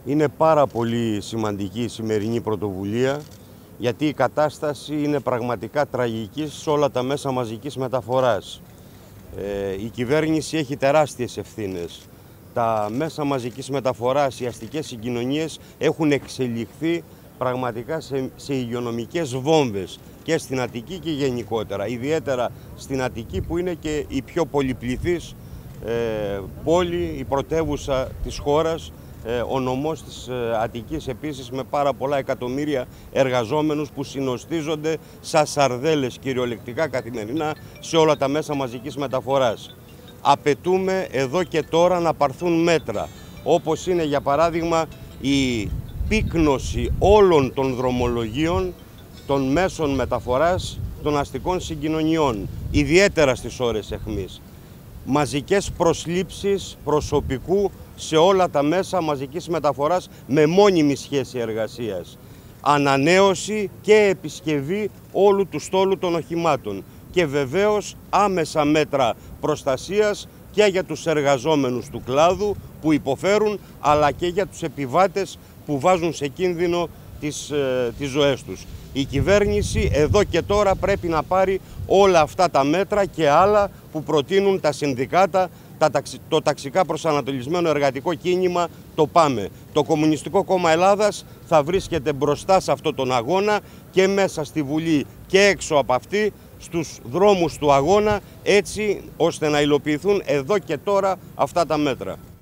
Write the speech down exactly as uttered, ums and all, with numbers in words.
Είναι πάρα πολύ σημαντική η σημερινή πρωτοβουλία, γιατί η κατάσταση είναι πραγματικά τραγική σε όλα τα μέσα μαζικής μεταφοράς. Ε, η κυβέρνηση έχει τεράστιες ευθύνες. Τα μέσα μαζικής μεταφοράς, οι αστικές συγκοινωνίες έχουν εξελιχθεί πραγματικά σε, σε υγειονομικές βόμβες και στην Αττική και γενικότερα. Ιδιαίτερα στην Αττική, που είναι και η πιο πολυπληθής ε, πόλη, η πρωτεύουσα της χώρας. Ο νομός της Αττικής επίσης, με πάρα πολλά εκατομμύρια εργαζόμενους που συνοστίζονται σαν σαρδέλες κυριολεκτικά καθημερινά σε όλα τα μέσα μαζικής μεταφοράς. Απαιτούμε εδώ και τώρα να πάρθουν μέτρα, όπως είναι για παράδειγμα η πύκνωση όλων των δρομολογίων των μέσων μεταφοράς των αστικών συγκοινωνιών, ιδιαίτερα στις ώρες αιχμής. Μαζικές προσλήψεις προσωπικού σε όλα τα μέσα μαζικής μεταφοράς με μόνιμη σχέση εργασίας. Ανανέωση και επισκευή όλου του στόλου των οχημάτων. Και βεβαίως άμεσα μέτρα προστασίας και για τους εργαζόμενους του κλάδου που υποφέρουν, αλλά και για τους επιβάτες που βάζουν σε κίνδυνο τις, ε, τις ζωές τους. Η κυβέρνηση εδώ και τώρα πρέπει να πάρει όλα αυτά τα μέτρα και άλλα που προτείνουν τα συνδικάτα, το ταξικά προσανατολισμένο εργατικό κίνημα, το ΠΑΜΕ. Το Κομμουνιστικό Κόμμα Ελλάδας θα βρίσκεται μπροστά σε αυτόν τον αγώνα και μέσα στη Βουλή και έξω από αυτή, στους δρόμους του αγώνα, έτσι ώστε να υλοποιηθούν εδώ και τώρα αυτά τα μέτρα.